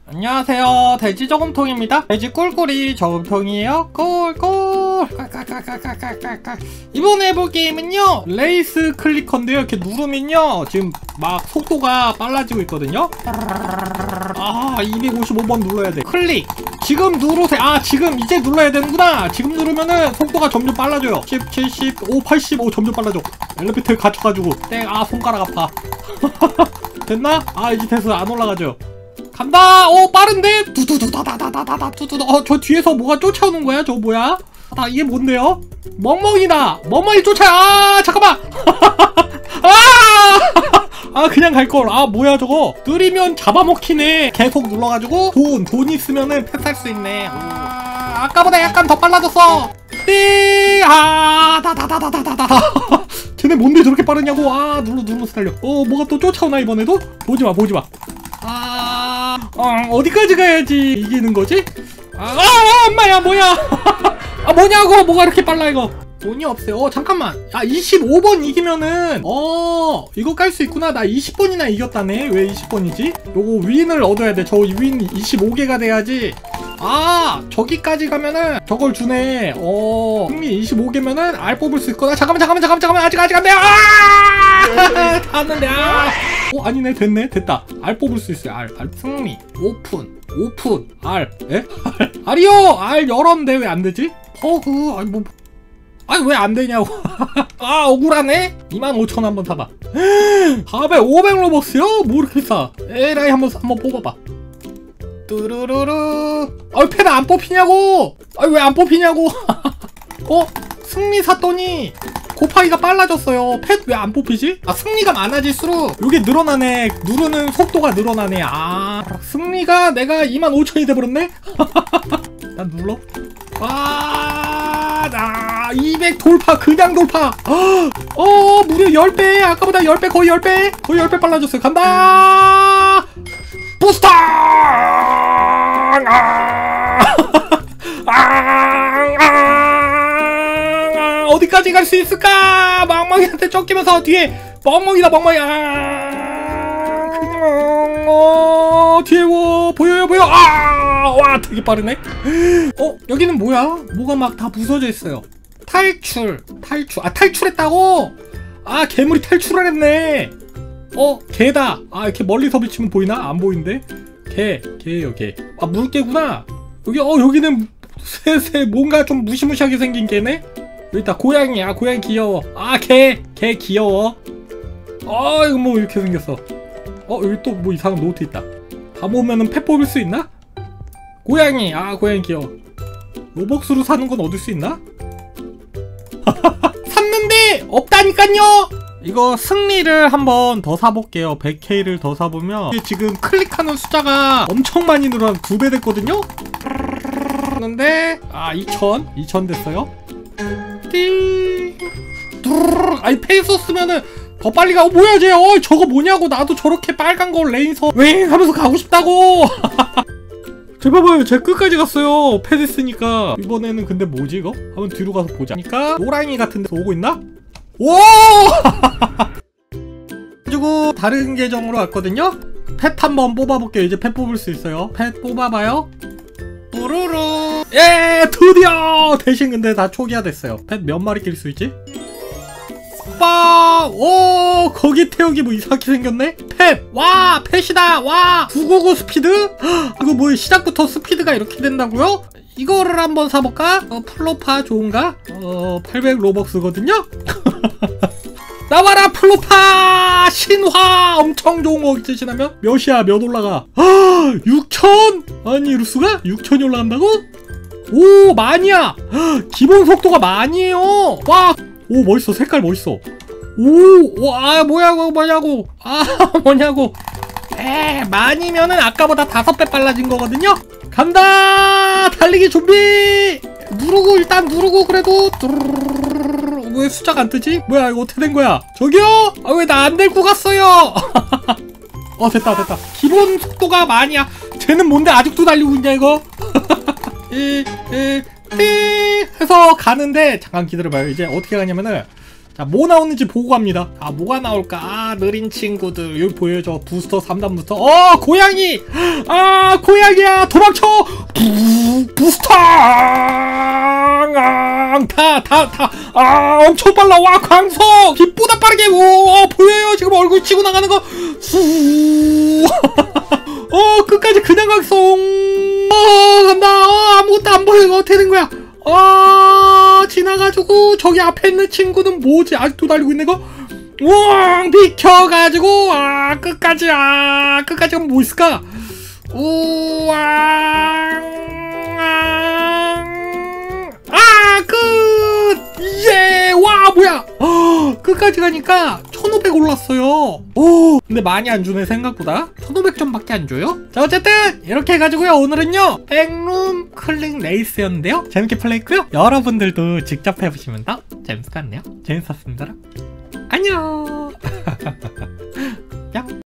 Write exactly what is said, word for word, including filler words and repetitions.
안녕하세요, 돼지 저금통입니다. 돼지 꿀꿀이 저금통이에요. 꿀꿀. 깔깔깔깔깔깔깔. 이번에 해볼 게임은요, 레이스 클리커인데요. 이렇게 누르면요, 지금 막 속도가 빨라지고 있거든요. 아, 이백오십오 번 눌러야 돼. 클릭. 지금 누르세요. 아, 지금 이제 눌러야 되는구나. 지금 누르면은 속도가 점점 빨라져요. 십, 칠십, 오, 팔십, 오 점점 빨라져. 엘리베이터에 갇혀가지고 땡. 아, 손가락 아파. 됐나? 아, 이제 됐어. 안 올라가죠. 간다! 어, 빠른데? 두두두다다다다다다 두두두. 어, 저 뒤에서 뭐가 쫓아오는 거야? 저 뭐야? 아, 이게 뭔데요? 멍멍이다! 멍멍이 쫓아! 아, 잠깐만! 아! 아, 그냥 갈걸. 아, 뭐야, 저거. 느리면 잡아먹히네. 계속 눌러가지고, 돈, 돈 있으면은 패스할 수 있네. 아, 아까보다 약간 더 빨라졌어. 띠! 아, 다다다다다다다. 쟤네 뭔데 저렇게 빠르냐고. 아, 눌러, 눌러서 달려. 어, 뭐가 또 쫓아오나, 이번에도? 보지마, 보지마. 아, 어, 어디까지 가야지 이기는 거지? 아, 아, 아 엄마야, 뭐야? 아, 뭐냐고, 뭐가 이렇게 빨라, 이거. 돈이 없어요. 어, 잠깐만. 야, 이십오 번 이기면은, 어, 이거 깔 수 있구나. 나 이십 번이나 이겼다네. 왜 이십 번이지? 요거 윈을 얻어야 돼. 저 윈 이십오 개가 돼야지. 아, 저기까지 가면은 저걸 주네. 어, 승리 이십오 개면은 알 뽑을 수 있거나. 잠깐만, 잠깐만, 잠깐만, 잠깐만. 아직, 아직 안 돼. 아! 닿았는데, 아! 어, 아니네. 됐네. 됐다. 알 뽑을 수 있어요. 알. 알. 승리. 오픈. 오픈. 알. 에? 알. 알이요! 알 열었는데 왜 안 되지? 허그. 아니, 뭐. 아니, 왜 안 되냐고. 아, 억울하네? 이만 오천 한번 사봐. 사백, 오백 로벅스요? 뭐 이렇게 싸? 에라이, 한번, 한번 뽑아봐. 뚜루루루. 아이, 패드 안 뽑히냐고! 아이, 왜 안 뽑히냐고! 어? 승리 샀더니 곱하기가 빨라졌어요. 패드 왜 안 뽑히지? 아, 승리가 많아질수록 요게 늘어나네. 누르는 속도가 늘어나네. 아, 승리가 내가 이만 오천이 돼버렸네? 난 눌러. 아, 나 이백 돌파. 그냥 돌파. 어, 무려 십 배. 아까보다 십 배. 거의 십 배. 거의 십 배 빨라졌어요. 간다. 부스터. 아, 아, 아, 어디까지 갈 수 있을까? 멍멍이한테 쫓기면서 뒤에 멍멍이다. 멍멍이. 아, 그냥 어, 뒤에 뭐 보여요, 보여. 아, 와, 되게 빠르네. 어, 여기는 뭐야? 뭐가 막 다 부서져 있어요. 탈출, 탈출. 아, 탈출했다고? 아, 괴물이 탈출을 했네. 어, 개다. 아, 이렇게 멀리서 비치면 보이나? 안 보이는데? 개, 개예요, 개. 아, 물개구나. 여기, 어, 여기는 새새 뭔가 좀 무시무시하게 생긴 개네? 여기 있다. 고양이. 아, 고양이 귀여워. 아, 개, 개 귀여워. 어, 이거 뭐 이렇게 생겼어. 어, 여기 또 뭐 이상한 노트 있다. 다 모으면은 펫 뽑을 수 있나? 고양이. 아, 고양이 귀여워. 로벅스로 사는 건 얻을 수 있나? 샀는데 없다니깐요. 이거 승리를 한번 더 사볼게요. 백 케이를 더 사보면 지금 클릭하는 숫자가 엄청 많이 늘어. 두 배 됐거든요? 그런데 아, 이천 이천 됐어요. 띵. 아니, 페이소 쓰면은 더 빨리 가고. 뭐야 쟤. 어, 저거 뭐냐고. 나도 저렇게 빨간 거 레인서 웽 하면서 가고 싶다고. 제 봐봐요. 제 끝까지 갔어요. 패드 쓰니까. 이번에는 근데 뭐지 이거? 한번 뒤로 가서 보자. 그러니까 노랑이 같은 데서 오고 있나? 오! 그리고 다른 계정으로 왔거든요? 펫 한번 뽑아볼게요. 이제 펫 뽑을 수 있어요. 펫 뽑아봐요. 뿌루루. 예! 드디어! 대신 근데 다 초기화 됐어요. 펫 몇 마리 낄 수 있지? 빠! 오! 거기 태우기 뭐 이상하게 생겼네? 펫! 와! 펫이다! 와! 구백구십구 스피드? 헉, 이거 뭐 시작부터 스피드가 이렇게 된다고요? 이거를 한번 사볼까? 어, 플로파 좋은가? 어, 팔백 로벅스거든요? 나와라 플로파! 신화! 엄청 좋은 거 있으시다면? 몇이야? 몇 올라가? 아, 육천? 아니, 이럴 수가? 육천이 올라간다고? 오, 만이야! 기본 속도가 만이에요! 와! 오, 멋있어. 색깔 멋있어. 오, 와, 뭐야고, 뭐냐고. 아, 뭐냐고. 에, 만이면은 아까보다 다섯 배 빨라진 거거든요? 간다! 달리기 준비! 누르고, 일단 누르고, 그래도. 왜 숫자가 안 뜨지? 뭐야, 이거 어떻게 된 거야? 저기요? 아, 왜 나 안 데리고 갔어요? 어, 됐다, 됐다. 기본 속도가 만이야. 쟤는 뭔데 아직도 달리고 있냐, 이거? 이, 이, 띠 해서 가는데, 잠깐 기다려봐요. 이제 어떻게 가냐면은, 자, 뭐 나오는지 보고 갑니다. 아, 뭐가 나올까? 아, 느린 친구들. 여기 보여요. 저 부스터, 삼 단 부스터. 어, 고양이! 아, 고양이야! 도망쳐! 부, 부스터! 아, 다, 다, 다. 아, 엄청 빨라. 와, 광석! 빛보다 빠르게. 오, 보여요. 지금 얼굴 치고 나가는 거. 후. 어, 끝까지 그냥 각성. 어, 간다. 어, 아무것도 안 보여. 이거 어떻게 된 거야? 어, 지나가지고 저기 앞에 있는 친구는 뭐지? 아직도 달리고 있는 거? 우왕 비켜가지고 아 끝까지 아 끝까지 가면 뭐 있을까? 우왕 아 끝! 예! 와 뭐야? 어, 끝까지 가니까 천오백 올랐어요. 오 근데 많이 안 주네 생각보다. 천오백 점밖에 안 줘요? 자 어쨌든 이렇게 해가지고요 오늘은요 백룸 클릭 레이스였는데요 재밌게 플레이했고요 여러분들도 직접 해보시면 더 재밌을 것 같네요. 재밌었습니다. 안녕. 야.